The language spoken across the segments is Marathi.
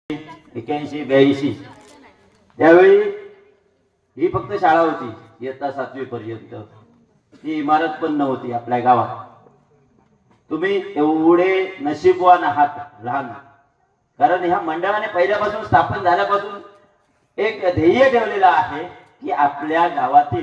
81-82 त्यावेळी ही फक्त शाळा होती इयत्ता 7वी पर्यंत। ही इमारत पण नव्हती आपल्या गावात। तुम्ही एवढे नशीबवान आहात लहान, कारण ह्या मंडळाने पहिल्यापासून स्थापन झाल्यापासून एक ध्येय ठेवलेलं आहे की आपल्या गावातील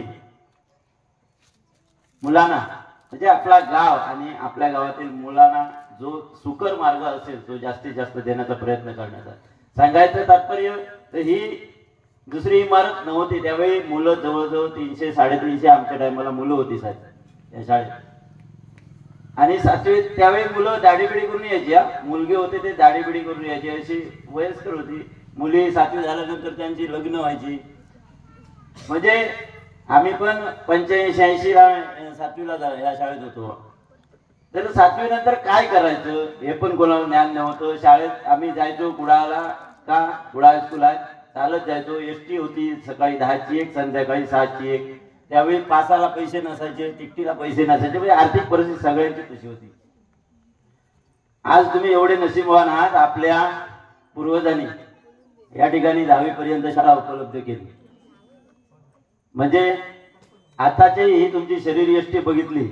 मुलांना, म्हणजे आपला गाव आणि आपल्या गावातील मुलांना जो सुकर मार्ग असेल तो जास्तीत जास्त देण्याचा प्रयत्न करण्याचा। सांगायचं तात्पर्य तर ही दुसरी इमारत नव्हती त्यावेळी, मुलं जवळजवळ 300-350 आमच्या टायमाला मुलं होती साहेब या शाळेत। आणि 7वीत त्यावेळी मुलं दाढीबिडी करून यायची, मुलगे होते ते दाढीबिडी करून यायचे, अशी वयस्कर होती। मुली 7वी झाल्यानंतर त्यांची लग्न व्हायची। म्हणजे आम्ही पण 85-86 ला 7वीला या शाळेत होतो। तर 7वी नंतर काय करायचं हे पण कोणाला ज्ञान नव्हतं। शाळेत आम्ही जायचो कुडाळला, का कुडाळ स्कूल आहे, चालत जायचो। एसटी होती सकाळी 10ची एक, संध्याकाळी 6ची एक। त्यावेळी पासाला पैसे नसायचे, तिकटीला पैसे नसायचे, म्हणजे आर्थिक परिस्थिती सगळ्यांची तशी होती। आज तुम्ही एवढे नशीबवान आहात, आपल्या पूर्वजांनी या ठिकाणी 10वी पर्यंत शाळा उपलब्ध केली। म्हणजे आताची ही तुमची शरीर एसटी बघितली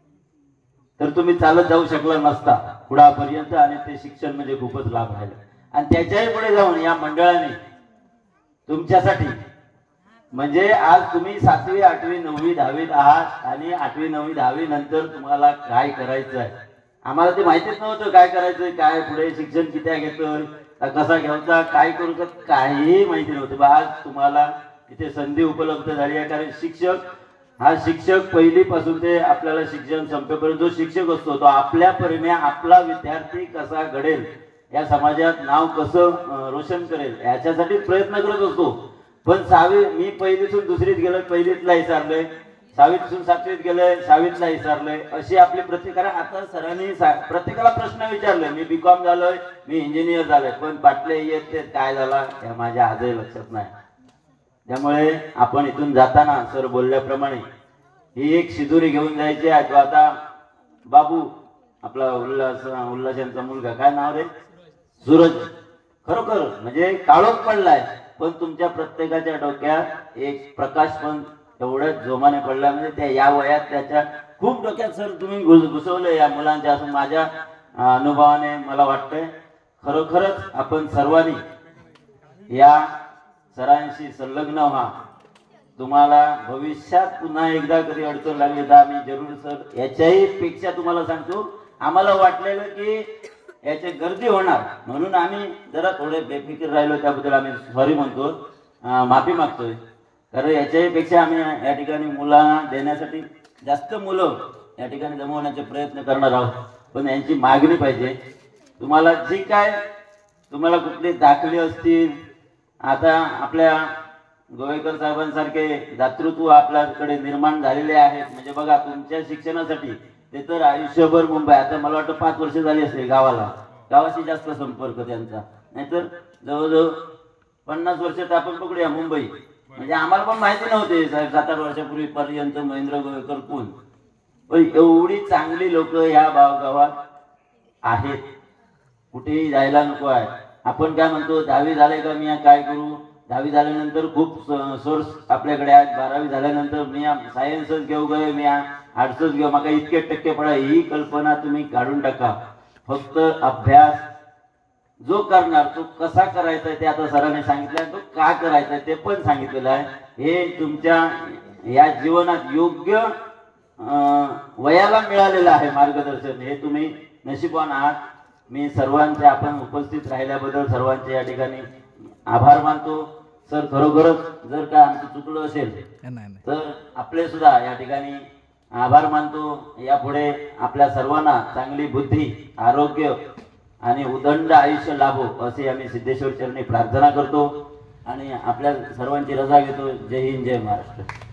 तर तुम्ही चालत जाऊ शकला नसता कुडाळपर्यंत, आणि ते शिक्षण म्हणजे खूपच लाभ राहिला। आणि त्याच्याही पुढे जाऊन या मंडळाने तुमच्यासाठी, म्हणजे आज तुम्ही 7वी 8वी 9वी 10वीत आहात, आणि 8वी 9वी 10वी नंतर तुम्हाला काय करायचं आहे आम्हाला ते माहितीच नव्हतं। काय करायचं, काय पुढे शिक्षण किती घेतोय, कसा घ्यायचा, काय करू, काहीही माहिती नव्हतं। आज तुम्हाला इथे संधी उपलब्ध झाली आहे, कारण शिक्षक पहिलीपासून ते आपल्याला शिक्षण संपेपर्यंत जो शिक्षक असतो तो आपल्या परीने आपला विद्यार्थी कसा घडेल, या समाजात नाव कसं रोशन करेल याच्यासाठी प्रयत्न करत असतो। पण मी पहिलीतून दुसरीत गेलो, पहिलीतला विसरलोय, 6वीतून 7वीत गेलोय, 6वीतला विसरलोय, अशी आपली प्रत्येकाला आता सरांनी प्रत्येकाला प्रश्न विचारले। मी बीकॉम झालोय, मी इंजिनियर झालोय, पण पाटले येते काय झाला या माझ्या आजही लक्षात नाही। त्यामुळे आपण इथून जाताना सर बोलल्याप्रमाणे ही एक शिदोरी घेऊन जायची आहे। तो आता बाबू आपला उल्हास यांचा मुलगा, काय नाव रे, सूरज, खरोखर म्हणजे काळोख पडलाय, पण तुमच्या प्रत्येकाच्या डोक्यात एक प्रकाश पण एवढ्या जोमाने पडला, म्हणजे त्या या वयात त्याच्या खूप डोक्यात सर तुम्ही घुसवले या मुलांच्या, असं माझ्या अनुभवाने मला वाटतंय। खरोखरच आपण सर्वांनी या सरांशी संलग्न व्हा। तुम्हाला भविष्यात पुन्हा एकदा कधी अडचण लागली तर आम्ही जरूर सर याच्याही पेक्षा तुम्हाला सांगतो, आम्हाला वाटलेलं की याची गर्दी होणार म्हणून आम्ही जरा थोडे बेफिकीर राहिलो, त्याबद्दल आम्ही सॉरी म्हणतो, माफी मागतोय। कारण याच्याही पेक्षा आम्ही या ठिकाणी मुलांना देण्यासाठी जास्त मुलं या ठिकाणी जमवण्याचे प्रयत्न करणार आहोत, पण यांची मागणी पाहिजे। तुम्हाला जी काय तुम्हाला कुठले दाखले असतील, आता आपल्या गोवेकर साहेबांसारखे दातृत्व आपल्याकडे निर्माण झालेले आहेत, म्हणजे बघा तुमच्या शिक्षणासाठी ते तर आयुष्यभर मुंबई, आता मला वाटतं 5 वर्ष झाली असेल गावाशी जास्त संपर्क त्यांचा, नाहीतर जवळजवळ 50 वर्ष तर आपण पकडूया मुंबई। म्हणजे आम्हाला पण माहिती नव्हते साहेब 7-8 वर्षापूर्वी पर्यंत महेंद्र गोवेकर कोण, पण एवढी चांगली लोक या गावात आहेत, कुठेही जायला नको आहे। आपण काय म्हणतो 10वी झाले का मी काय करू, 10वी झाल्यानंतर खूप सोर्स आपल्याकडे आहेत, 12वी झाल्यानंतर मी सायन्सच घेऊ गए, मी आर्ट्सच घेऊ, मग इतके टक्के पडा, ही कल्पना तुम्ही काढून टाका। फक्त अभ्यास जो करणार तो कसा करायचा ते आता सरांनी सांगितलं, तो का करायचा ते पण सांगितलेलं आहे। हे तुमच्या या जीवनात योग्य वयाला मिळालेलं आहे मार्गदर्शन, हे तुम्ही नशीबवान आहात। मी सर्वांचे आपण उपस्थित राहिल्याबद्दल सर्वांचे या ठिकाणी आभार मानतो। सर खरोखरच जर का आमचं चुकलं असेल तर आपले सुद्धा या ठिकाणी आभार मानतो। यापुढे आपल्या सर्वांना चांगली बुद्धी, आरोग्य आणि उदंड आयुष्य लाभो असे आम्ही सिद्धेश्वर चरणी प्रार्थना करतो, आणि आपल्या सर्वांची रजा घेतो। जय हिंद, जय महाराष्ट्र।